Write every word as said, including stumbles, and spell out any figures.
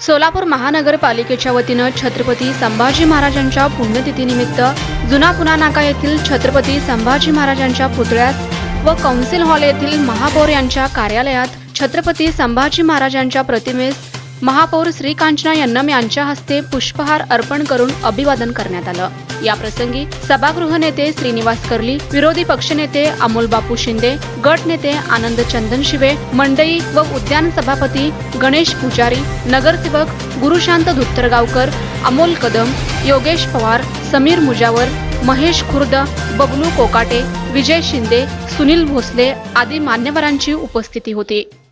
सोलापूर महानगरपालिकेच्या वतीनं छत्रपती संभाजी महाराजांच्या पुण्यतिथीनिमित्त जुना पुणा नाका येथील छत्रपती संभाजी महाराजांच्या पुतळ्यास व कौन्सिल हॉल येथील महापौर यांच्या कार्यालयात छत्रपती संभाजी महाराजांच्या प्रतिमेस महापौर श्री कांचना यन्नम यांच्या हस्ते पुष्पहार अर्पण करून अभिवादन करण्यात आलं। या प्रसंगी सभागृह नेते श्रीनिवास कर्ली, विरोधी पक्षनेते अमोल बापू शिंदे, गट नेते आनंद चंदन शिवे, मंडई व उद्यान सभापती गणेश पुजारी, नगरसेवक गुरुशांत धुत्तरगावकर, अमोल कदम, योगेश पवार, समीर मुजावर, महेश खुर्द, बबलू कोकाटे, विजय शिंदे, सुनील भोसले आदी मान्यवरांची उपस्थिती होती।